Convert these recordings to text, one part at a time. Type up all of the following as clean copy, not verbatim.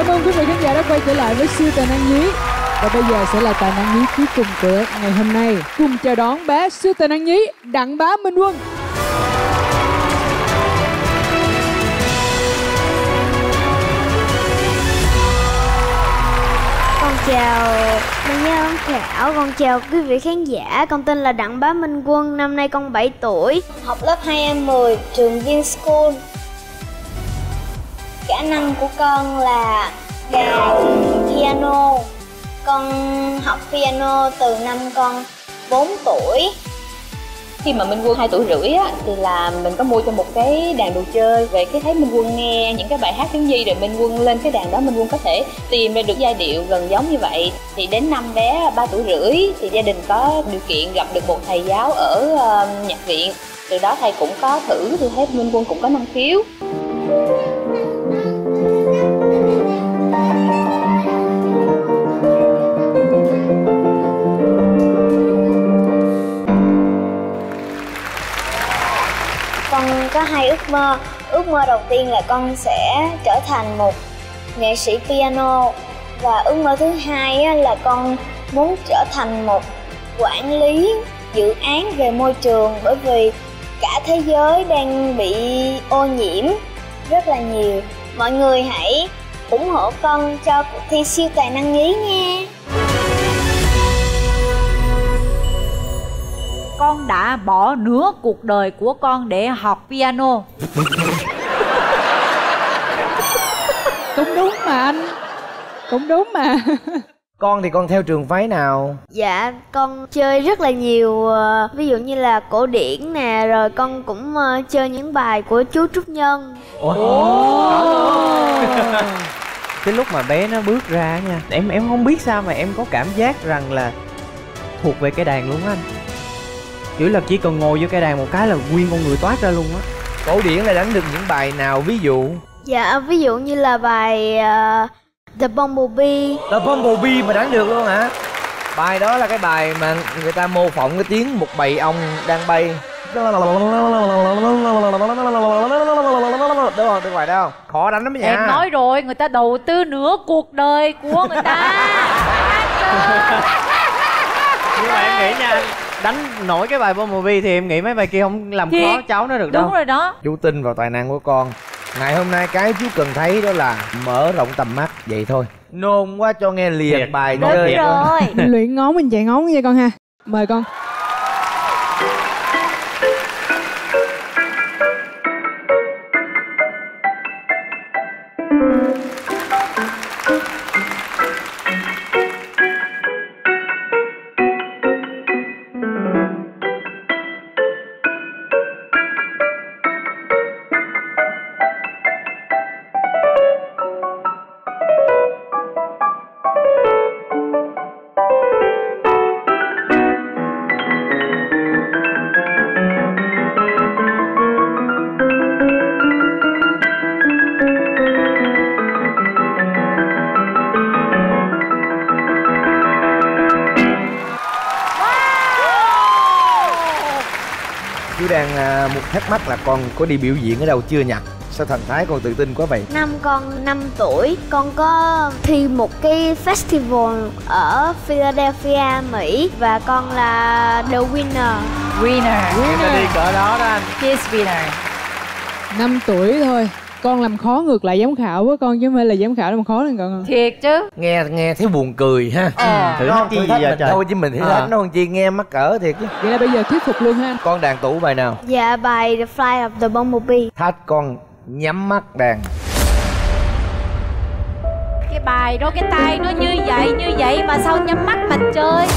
Cảm ơn quý vị khán giả đã quay trở lại với siêu tài năng nhí. Và bây giờ sẽ là tài năng nhí cuối cùng của ngày hôm nay. Cùng chào đón bé siêu tài năng nhí Đặng Bá Minh Quân. Con chào Minh Nhân, Thảo, con chào quý vị khán giả. Con tên là Đặng Bá Minh Quân, năm nay con 7 tuổi, học lớp 2A10, trường Viên School. Khả năng của con là đàn piano. Con học piano từ năm con 4 tuổi. Khi mà Minh Quân 2 tuổi rưỡi á, thì là mình có mua cho một cái đàn đồ chơi. Về cái thấy Minh Quân nghe những cái bài hát thiếu nhi, rồi Minh Quân lên cái đàn đó Minh Quân có thể tìm ra được giai điệu gần giống như vậy. Thì đến năm bé 3 tuổi rưỡi thì gia đình có điều kiện gặp được một thầy giáo ở nhạc viện. Từ đó thầy cũng có thử thì thấy Minh Quân cũng có năng khiếu. Con có hai ước mơ. Ước mơ đầu tiên là con sẽ trở thành một nghệ sĩ piano. Và ước mơ thứ hai là con muốn trở thành một quản lý dự án về môi trường. Bởi vì cả thế giới đang bị ô nhiễm rất là nhiều. Mọi người hãy ủng hộ con cho cuộc thi siêu tài năng nhí nha. Con đã bỏ nửa cuộc đời của con để học piano. Cũng đúng mà anh. Cũng đúng mà. Con thì con theo trường phái nào? Dạ, con chơi rất là nhiều, ví dụ như là cổ điển nè, rồi con cũng chơi những bài của chú Trúc Nhân. Cái lúc mà bé nó bước ra nha, em không biết sao mà em có cảm giác rằng là thuộc về cái đàn luôn á anh. Kiểu là chỉ cần ngồi vô cái đàn một cái là nguyên con người toát ra luôn á. Cổ điển là đánh được những bài nào ví dụ? Dạ, ví dụ như là bài The Bumblebee. The Bumblebee mà đánh được luôn hả? Bài đó là cái bài mà người ta mô phỏng cái tiếng một bầy ong đang bay. Đúng không? Cái bài đó không? Khó đánh lắm nha. Em nói rồi, người ta đầu tư nửa cuộc đời của người ta. Nhưng mà em nghĩ nha, đánh nổi cái bài Bumblebee thì em nghĩ mấy bài kia không làm khó cháu nó được đâu. Đúng rồi đó. Chú tin vào tài năng của con. Ngày hôm nay cái chú cần thấy đó là mở rộng tầm mắt vậy thôi. Nôn quá cho nghe liền bài Đúng chơi. rồi. Mình luyện ngón, mình chạy ngón nha con ha. Mời con. Chú đang một thắc mắc là con có đi biểu diễn ở đâu chưa nhỉ? Sao thần thái con tự tin quá vậy? Năm con 5 tuổi, con có thi một cái festival ở Philadelphia, Mỹ. Và con là the winner. Winner. Người ta đi cỡ đó đó anh. Kiss winner. 5 tuổi thôi. Con làm khó ngược lại giám khảo của con chứ không phải là giám khảo làm khó lên con. Thiệt chứ. Nghe thấy buồn cười ha. Thử thách chi gì thách vậy mình trời? thôi chứ mình thử thách nó còn chi nghe mắc cỡ thiệt chứ. Vậy là bây giờ thuyết phục luôn ha. Con đàn tủ bài nào? Dạ, bài The Flight of the Bumblebee. Thách con nhắm mắt đàn. Cái bài đó cái tay nó như vậy mà sao nhắm mắt mà chơi.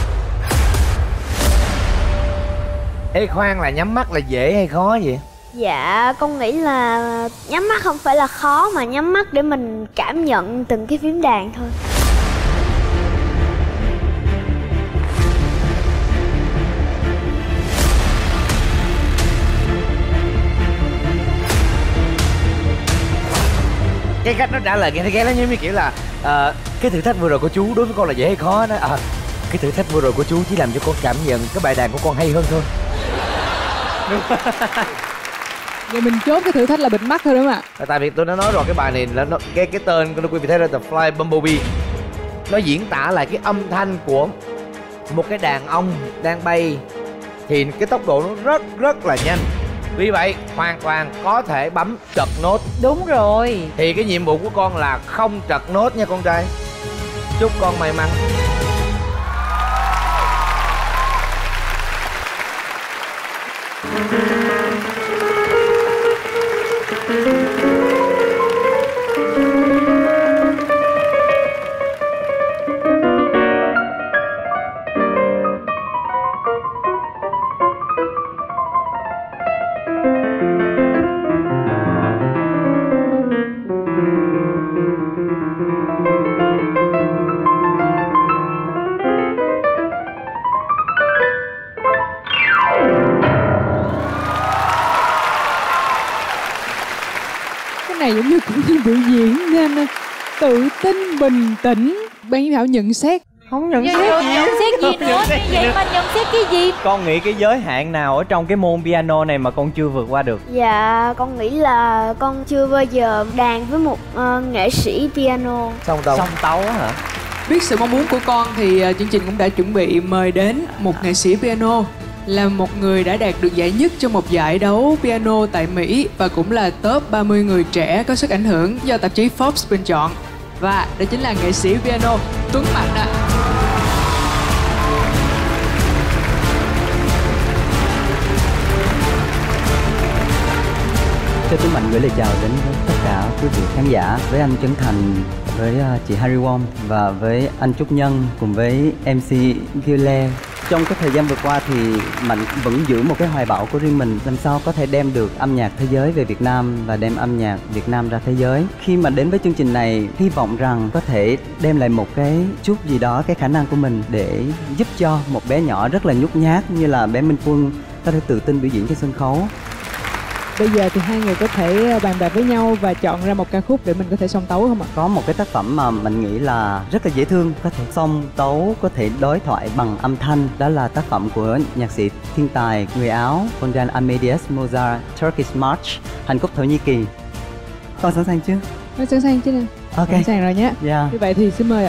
Ê khoan, là nhắm mắt là dễ hay khó vậy? Dạ, con nghĩ là nhắm mắt không phải là khó, mà nhắm mắt để mình cảm nhận từng cái phím đàn thôi. Cái cách nó trả lời nghe thấy ghé nó giống như kiểu là cái thử thách vừa rồi của chú đối với con là dễ hay khó đó. Cái thử thách vừa rồi của chú chỉ làm cho con cảm nhận cái bài đàn của con hay hơn thôi. Vậy mình chốt cái thử thách là bịt mắt thôi đúng không ạ? Tại vì tôi đã nói rồi, cái bài này là cái tên của quý vị thấy là The Fly Bumblebee. Nó diễn tả lại cái âm thanh của một cái đàn ông đang bay, thì cái tốc độ nó rất là nhanh. Vì vậy hoàn toàn có thể bấm trật nốt. Đúng rồi. Thì cái nhiệm vụ của con là không trật nốt nha con trai. Chúc con may mắn. Này giống như cũng như biểu diễn nên tự tin bình tĩnh. Ban giám khảo nhận xét. Không nhận xét Nhận xét gì nữa? Như vậy mà nhận xét cái gì? Con nghĩ cái giới hạn nào ở trong cái môn piano này mà con chưa vượt qua được? Dạ, con nghĩ là con chưa bao giờ đàn với một nghệ sĩ piano. Song tấu. Song tấu á hả? Biết sự mong muốn của con thì chương trình cũng đã chuẩn bị mời đến một nghệ sĩ piano, là một người đã đạt được giải nhất trong một giải đấu piano tại Mỹ và cũng là top 30 người trẻ có sức ảnh hưởng do tạp chí Forbes bình chọn. Và đó chính là nghệ sĩ piano Tuấn Mạnh ạ. Cho Tuấn Mạnh gửi lời chào đến với tất cả quý vị khán giả, với anh Trấn Thành, với chị Harry Won và với anh Trúc Nhân cùng với MC Gile. Trong cái thời gian vừa qua thì Mạnh vẫn giữ một cái hoài bão của riêng mình, làm sao có thể đem được âm nhạc thế giới về Việt Nam và đem âm nhạc Việt Nam ra thế giới. Khi mà đến với chương trình này, hy vọng rằng có thể đem lại một cái chút gì đó, cái khả năng của mình để giúp cho một bé nhỏ rất là nhút nhát như là bé Minh Quân có thể tự tin biểu diễn trên sân khấu. Bây giờ thì hai người có thể bàn bạc với nhau và chọn ra một ca khúc để mình có thể song tấu không ạ? Có một cái tác phẩm mà mình nghĩ là rất là dễ thương, có thể song tấu, có thể đối thoại bằng âm thanh. Đó là tác phẩm của nhạc sĩ thiên tài người Áo Wolfgang Amadeus Mozart, Turkish March, hành khúc Thổ Nhĩ Kỳ. Con sẵn sàng chưa? Con sẵn sàng chưa nè? Ok. Sẵn sàng rồi nhé. Yeah. Như vậy thì xin mời ạ.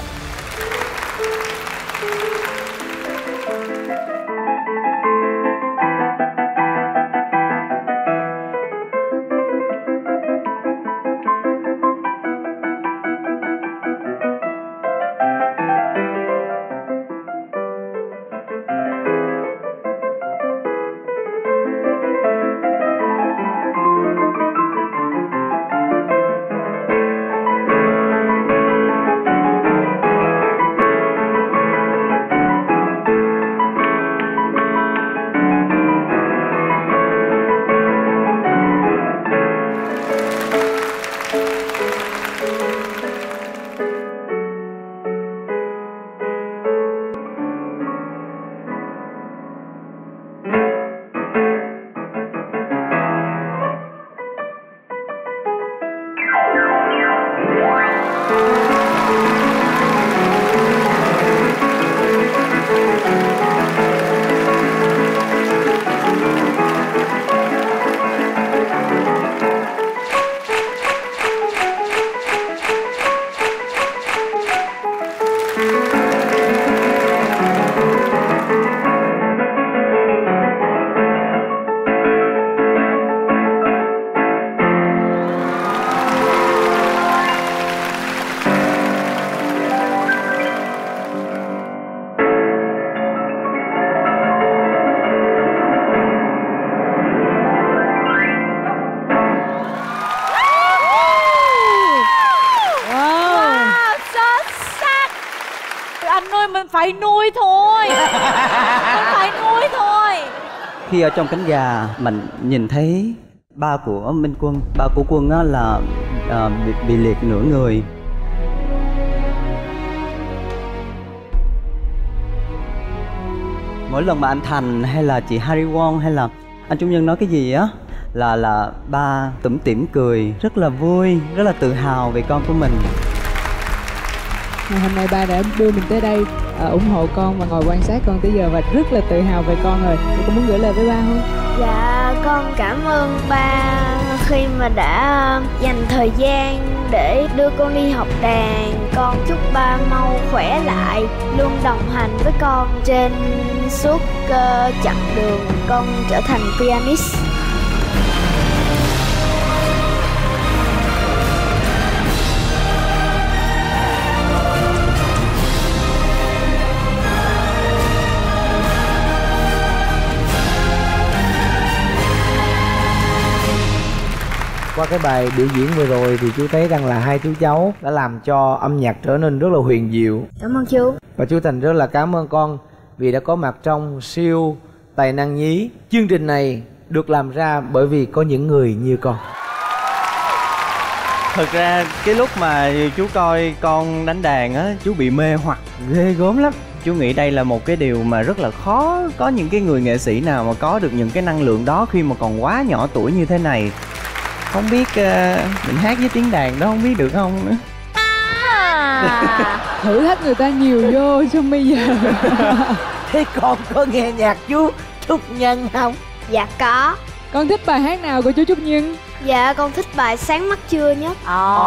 Mình phải nuôi thôi. Mình phải nuôi thôi. Khi ở trong cánh gà, mình nhìn thấy ba của Minh Quân, ba của Quân á là bị liệt nửa người. Mỗi lần mà anh Thành hay là chị Harry Won hay là anh Trung Nhân nói cái gì á là ba tủm tỉm cười, rất là vui, rất là tự hào về con của mình. Ngày hôm nay ba đã đưa mình tới đây ủng hộ con và ngồi quan sát con tới giờ và rất là tự hào về con rồi. Con muốn gửi lời với ba không? Dạ, con cảm ơn ba khi mà đã dành thời gian để đưa con đi học đàn. Con chúc ba mau khỏe lại, luôn đồng hành với con trên suốt chặng đường con trở thành pianist. Qua cái bài biểu diễn vừa rồi thì chú thấy rằng là hai chú cháu đã làm cho âm nhạc trở nên rất là huyền diệu. Cảm ơn chú. Và chú Thành rất là cảm ơn con vì đã có mặt trong siêu tài năng nhí. Chương trình này được làm ra bởi vì có những người như con. Thực ra cái lúc mà chú coi con đánh đàn á, chú bị mê hoặc ghê gớm lắm. Chú nghĩ đây là một cái điều mà rất là khó. Có những cái người nghệ sĩ nào mà có được những cái năng lượng đó khi mà còn quá nhỏ tuổi như thế này. Không biết mình hát với tiếng đàn đó không biết được không nữa. Thử thách người ta nhiều vô trong bây giờ. Thế con có nghe nhạc chú Trúc Nhân không? Dạ có. Con thích bài hát nào của chú Trúc Nhân? Dạ con thích bài Sáng Mắt Trưa nhất.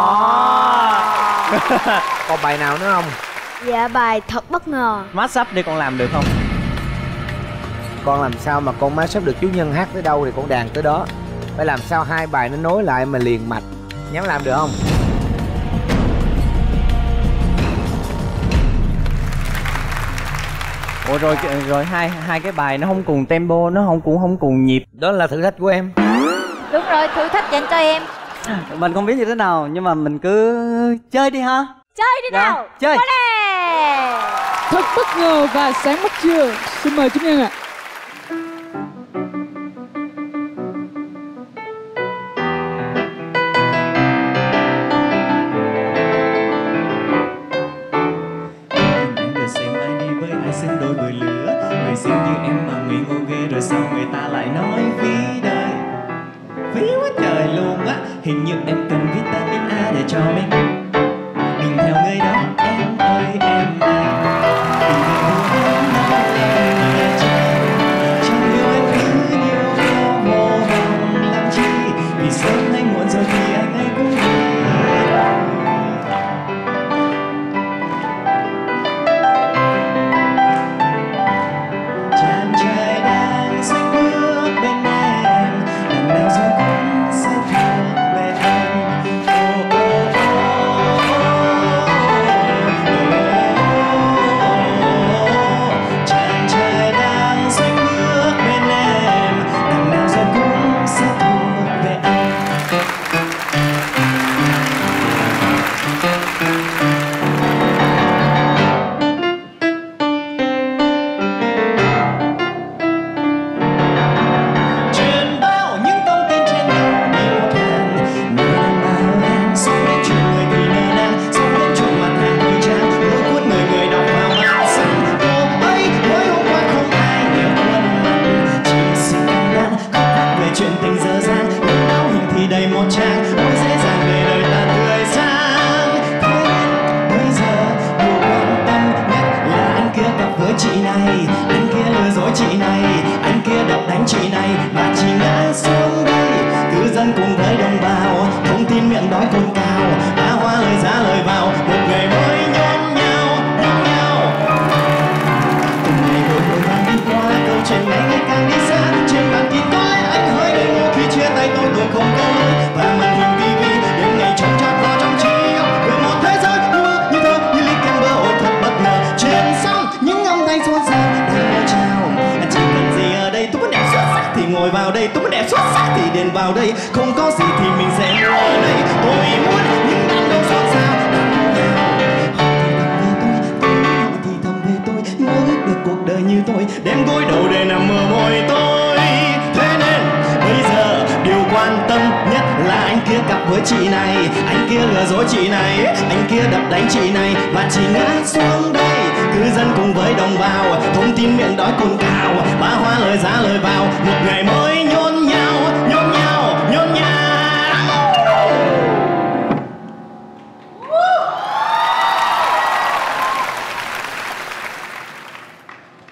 Còn bài nào nữa không? Dạ bài Thật Bất Ngờ. Mash up đi, con làm được không? Con làm sao mà con mash up được, chú Nhân hát tới đâu thì con đàn tới đó. Phải làm sao hai bài nó nối lại mà liền mạch. Nhắm làm được không? Ủa rồi hai cái bài nó không cùng tempo, nó cũng không cùng nhịp. Đó là thử thách của em. Đúng rồi, thử thách dành cho em. Mình không biết như thế nào nhưng mà mình cứ chơi đi ha. Chơi đi nào. Chơi. Qua đây. Thật Bất Ngờ và Sáng Mắt Trưa. Xin mời Trúc Nhân ạ. Xứng đôi bờ lửa, người xinh như em mà ngây ngô ghê, rồi sao người ta lại nói phí đời, phí quá trời luôn á. Hình như em cần vitamin A để cho mình đừng theo người đó em ơi em à. Đừng để buồn em nói em là chẳng yêu em cứ nhiều vô vọng làm chi, vì sớm hay muộn rồi thì anh ấy cũng đi.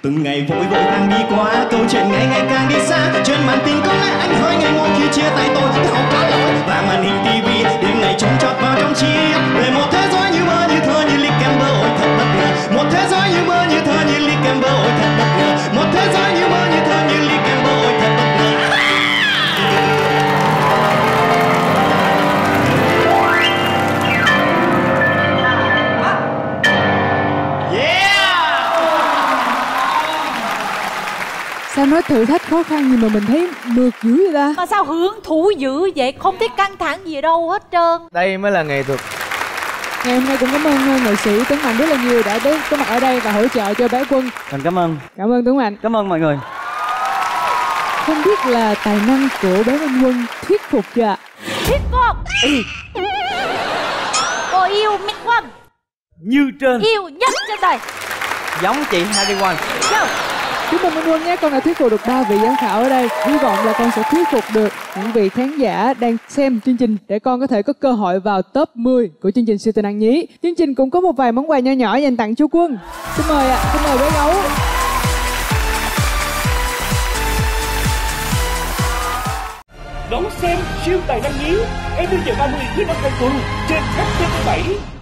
Từng ngày vội vội vàng đi qua, câu chuyện ngày ngày càng đi xa. Trên màn tình có lẽ anh hơi ngây ngô khi chia tay tôi không có lỗi. Và màn hình tivi đêm ngày trông chọt vào trong trí về một thế giới như mơ như thơ như Lee Camber, ôi thật bất ngờ. Một thế giới như mơ như thơ như Lee Camber, ôi thật bất ngờ. Một thế giới như mơ như thơ như Lee Camber, ôi thật bất ngờ. Sao nói thử thách khó khăn gì mà mình thấy mượt dữ vậy ta? Mà sao hưởng thụ dữ vậy? Không thấy căng thẳng gì đâu hết trơn. Đây mới là nghệ thuật. Ngày hôm nay cũng cảm ơn nghệ sĩ Tuấn Mạnh rất là nhiều đã có mặt ở đây và hỗ trợ cho bé Quân. Mình cảm ơn. Cảm ơn Tuấn Mạnh. Cảm ơn mọi người. Không biết là tài năng của bé Minh Quân thuyết phục chưa ạ? Thuyết phục. Cô yêu Minh Quân Như trên. yêu nhất trên đời. Giống chị Harry One. Chúc mừng Minh Quân nhé, con đã thuyết phục được 3 vị giám khảo ở đây. Hy vọng là con sẽ thuyết phục được những vị khán giả đang xem chương trình để con có thể có cơ hội vào top 10 của chương trình Siêu Tài Năng Nhí. Chương trình cũng có một vài món quà nho nhỏ dành tặng chú Quân. Xin mời ạ, xin mời bé Gấu. Đón xem Siêu Tài Năng Nhí 20h30 thứ 5 hàng tuần trên HTV7.